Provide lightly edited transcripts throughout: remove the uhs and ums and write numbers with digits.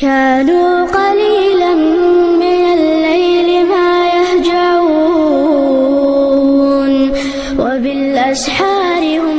كانوا قليلا من الليل ما يهجعون وبالأسحار هم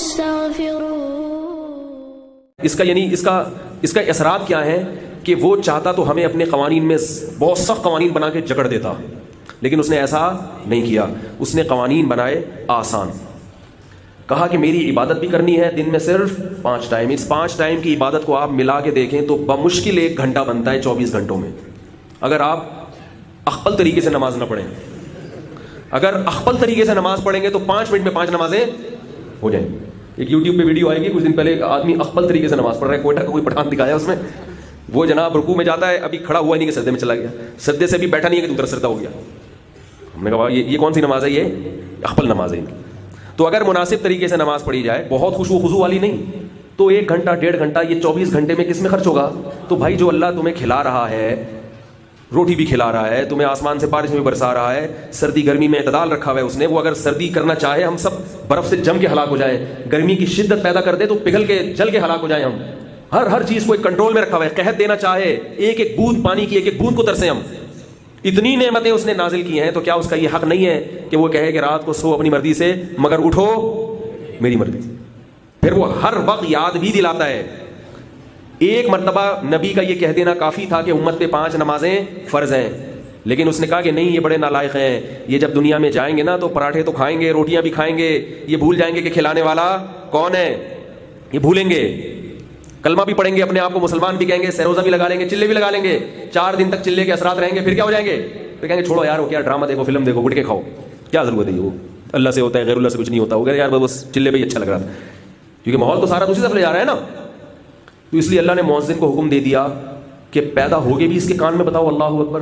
يستغفرون. اس کا یعنی اس کا اثرات کیا ہے کہ وہ چاہتا تو ہمیں اپنے قوانین میں بہت سخت قوانین بنا کے جکڑ دیتا، لیکن اس نے ایسا نہیں کیا. اس نے قوانین بنائے آسان. کہا کہ میری عبادت بھی کرنی ہے دن میں صرف 5 ٹائم. اس 5 ٹائم کی عبادت کو آپ ملا کے دیکھیں تو بمشکل 1 گھنٹہ بنتا ہے 24 گھنٹوں میں. اگر آپ اخپل طریقے سے نماز نہ پڑھیں، اگر اخپل طریقے سے نماز پڑھیں گے تو 5 منٹ میں 5 نمازیں ہو جائیں. ایک یوٹیوب پہ ویڈیو آئے گی کچھ دن پہلے، ایک آدمی اخپل طریقے سے نماز پڑھ رہا ہے، کوئٹہ کا کوئی پٹھان دکھایا اس میں. وہ جناب رکوع میں جاتا ہے، ابھی کھڑا ہوا نہیں کہ سجدے میں چلا گیا، سجدے سے بھی بیٹھا نہیں ہے کہ دوسرا سجدہ ہو گیا. ہم نے کہا یہ کون سی نماز ہے؟ یہ اخپل نماز ہے. تو اگر مناسب طریقے سے نماز پڑھی جائے، بہت خشوع و خضوع والی نہیں، تو 1 گھنٹہ 1.5 گھنٹہ یہ 24 گھنٹے میں کس میں خرچ ہوگا؟ تو بھائی جو اللہ تمہیں کھلا رہا ہے، روٹی بھی کھلا رہا ہے، تمہیں آسمان سے بارش بھی برسا رہا ہے، سردی گرمی میں اعتدال رکھا ہوا ہے اس نے، وہ اگر سردی کرنا چاہے ہم سب برف سے جم کے ہلاک ہو جائیں، گرمی کی شدت پیدا کر دے تو پگھل کے جل کے ہلاک ہو جائیں ہم. ہر چیز کو ایک کنٹرول میں رکھا ہوا ہے. قحط دینا چاہے، ایک ایک بوند پانی کی، ایک ایک بوند کو ترسیں ہم. اتنی نعمتیں اس نے نازل کی ہیں، تو کیا اس کا یہ حق نہیں ہے کہ وہ کہے کہ رات کو سو اپنی مرضی سے مگر اٹھو میری مرضی سے؟ پھر وہ ہر وقت یاد بھی دلاتا ہے. ایک مرتبہ نبی کا یہ کہہ دینا کافی تھا کہ امت پہ 5 نمازیں فرض ہیں، لیکن اس نے کہا کہ نہیں، یہ بڑے نالائق ہیں، یہ جب دنیا میں جائیں گے نا تو پراٹھے تو کھائیں گے، روٹیاں بھی کھائیں گے، یہ بھول جائیں گے کہ کھلانے والا کون ہے، یہ بھولیں گے. کلمہ بھی پڑھیں گے، اپنے آپ کو مسلمان بھی کہیں گے، سروزہ بھی لگا لیں گے، چلے بھی لگا لیں گے، 4 دن تک چلے کے اثرات رہیں گے. پھر کیا ہو جائیں گے؟ پھر کہیں گے چھوڑو یار، وہ کیا ڈرامہ دیکھو، فلم دیکھو، گٹکے کھاؤ، کیا ضرورت ہے، وہ اللہ سے ہوتا ہے، غیر اللہ سے کچھ نہیں ہوتا. وہ کہہ یار بس چلے پہ ہی اچھا لگ رہا تھا، کیونکہ ماحول تو سارا دوسری طرف لے جا رہا ہے نا. تو اس لیے اللہ نے مؤذن کو حکم دے دیا کہ پیدا ہوگے بھی اس کے کان میں بتاؤ اللہ اکبر.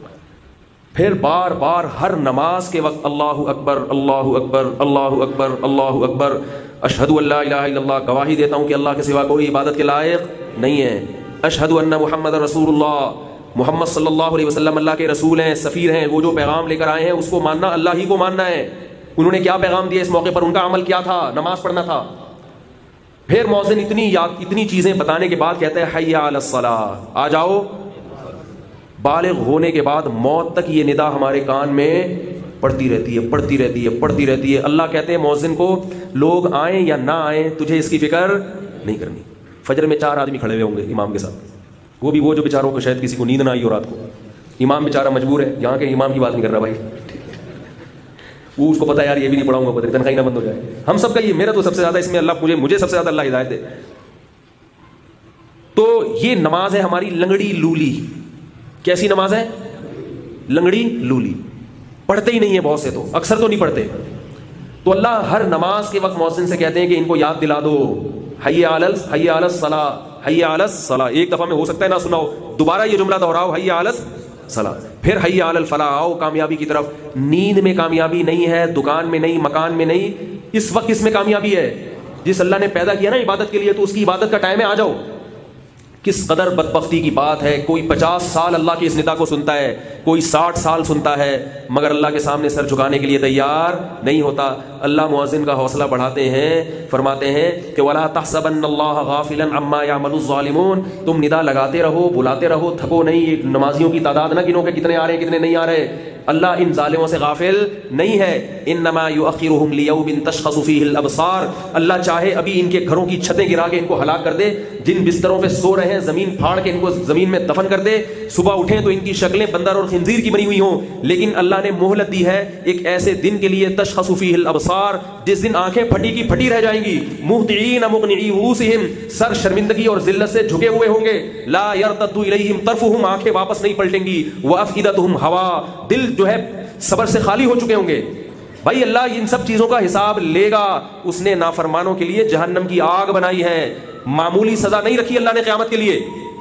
پھر بار بار ہر نماز کے وقت اللہ اکبر اللہ اکبر اللہ اکبر اللہ اکبر، اشہد ان لا الہ الا اللہ، گواہی دیتا ہوں کہ اللہ کے سوا کوئی عبادت کے لائق نہیں ہے. اشہد ان محمد رسول اللہ، محمد صلی اللہ علیہ وسلم اللہ کے رسول ہیں، سفیر ہیں، وہ جو پیغام لے کر آئے ہیں اس کو ماننا، اللہ ہی کو ماننا ہے. انہوں نے کیا پیغام دیا اس موقع پر، ان کا عمل کیا تھا؟ نماز پڑھنا تھا. پھر مؤذن اتنی چیزیں بتانے کے بعد کہتا ہے حی علی الصلاۃ، آ جاؤ. بالغ ہونے کے بعد موت تک یہ ندا ہمارے کان میں پڑتی رہتی ہے، پڑتی رہتی ہے، پڑتی رہتی ہے. اللہ کہتے ہیں مؤذن کو لوگ آئیں یا نہ آئیں تجھے اس کی فکر نہیں کرنی. فجر میں 4 آدمی کھڑے ہوئے ہوں گے امام کے ساتھ، وہ بھی وہ جو بیچاروں کو شاید کسی کو نیند نہ آئی ہو رات کو. امام بیچارہ مجبور ہے، یہاں کے امام کی بات نہیں کر رہا بھائی، وہ اس کو پتا ہے یار یہ بھی نہیں پڑھاؤں گا، پتہ تنخواہ نہ بند ہو جائے. ہم سب کا یہ، میرا تو سب سے زیادہ اس میں اللہ مجھے سب سے زیادہ اللہ ہدایت دے. تو یہ نماز ہے ہماری لنگڑی لولی. کیسی نماز ہے؟ لنگڑی لولی. پڑھتے ہی نہیں ہے بہت سے، تو اکثر تو نہیں پڑھتے. تو اللہ ہر نماز کے وقت مؤذن سے کہتے ہیں کہ ان کو یاد دلا دو حی علی الصلاۃ، حی علی الصلاۃ. ایک دفعہ میں ہو سکتا ہے نہ سناؤ، دوبارہ یہ جملہ دہراؤ حی علی الصلاۃ. پھر حی علی الفلاح، آؤ کامیابی کی طرف. نیند میں کامیابی نہیں ہے، دکان میں نہیں، مکان میں نہیں، اس وقت اس میں کامیابی ہے. جس اللہ نے پیدا کیا نا عبادت کے لیے، تو اس کی عبادت کا ٹائم ہے، آ جاؤ. کس قدر بدبختی کی بات ہے، کوئی 50 سال اللہ کی اس ندا کو سنتا ہے، کوئی 60 سال سنتا ہے، مگر اللہ کے سامنے سر جھکانے کے لیے تیار نہیں ہوتا. اللہ مؤذن کا حوصلہ بڑھاتے ہیں، فرماتے ہیں کہ وَلَا تَحْسَبَنَّ اللَّهَ غَافِلًا عَمَّا يَعْمَلُ الظَّالِمُونَ. تم ندا لگاتے رہو، بلاتے رہو، تھکو نہیں. نمازیوں کی تعداد نہ گنو کہ کتنے آ رہے ہیں کتنے نہیں آ رہے. اللہ ان ظالموں سے غافل نہیں ہے. انما یؤخرهم لیوم تشخص فیہ الابصار. اللہ چاہے ابھی ان کے گھروں کی چھتیں گرا کے ان کو ہلاک کر دے، جن بستروں پہ سو رہے ہیں زمین پھاڑ کے ان کو زمین میں دفن کر دے. صبح اٹھیں تو ان کی شکلیں بندر اور خنزیر کی بنی ہوئی ہوں، لیکن اللہ نے مہلت دی ہے ایک ایسے دن کے لیے تشخص فیہ الابصار، جس دن آنکھیں پھٹی کی پھٹی رہ جائیں گی. مہطعین مقنعی رؤوسہم، سر شرمندگی اور ذلت سے جھکے ہوئے ہوں گے. لا یرتد الیہم طرفہم، آنکھیں واپس نہیں پلٹیں گی. وافئدتہم ہوا، دل جو ہے صبر سے خالی ہو چکے ہوں گے. بھائی اللہ ان سب چیزوں کا حساب لے گا. اس نے نافرمانوں کے لیے جہنم کی آگ بنائی ہے، معمولی سزا نہیں رکھی اللہ نے قیامت کے لیے.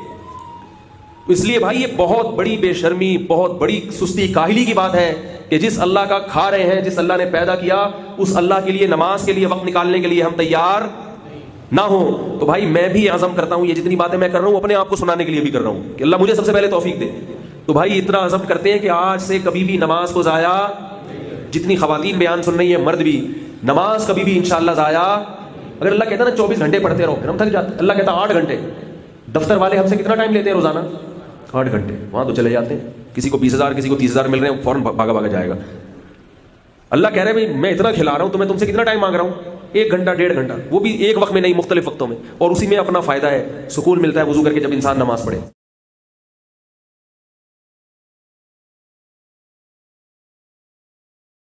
اس لیے بھائی یہ بہت بڑی بے شرمی، بہت بڑی سستی کاہلی کی بات ہے کہ جس اللہ کا کھا رہے ہیں، جس اللہ نے پیدا کیا، اس اللہ کے لیے نماز کے لیے وقت نکالنے کے لیے ہم تیار نہ ہو. تو بھائی میں بھی عزم کرتا ہوں، یہ جتنی باتیں میں کر رہا ہوں اپنے آپ کو سنانے کے لیے بھی کر رہا ہوں کہ اللہ مجھے سب سے پہلے توفیق دے. تو بھائی اتنا عزم کرتے ہیں کہ آج سے کبھی بھی نماز کو ضائع، جتنی خواتین بیان سن رہی ہیں مرد بھی، نماز کبھی بھی انشاءاللہ ضائع. اگر اللہ کہتا ہے نا 24 گھنٹے پڑھتے رہو، پھر ہم تھک جاتے. اللہ کہتا 8 گھنٹے، دفتر والے ہم سے کتنا ٹائم لیتے ہیں روزانہ؟ 8 گھنٹے. وہاں تو چلے جاتے ہیں, کسی کو 20,000 کسی کو 30,000 مل رہے ہیں, فوراً بھاگا بھاگا جائے گا. اللہ کہہ رہے ہیں بھائی میں اتنا کھلا رہا ہوں تو میں تم سے کتنا ٹائم مانگ رہا ہوں؟ 1 گھنٹہ 1.5 گھنٹہ, وہ بھی ایک وقت میں نہیں, مختلف وقتوں میں, اور اسی میں اپنا فائدہ ہے, سکون ملتا ہے وضو کر کے جب انسان نماز پڑھے.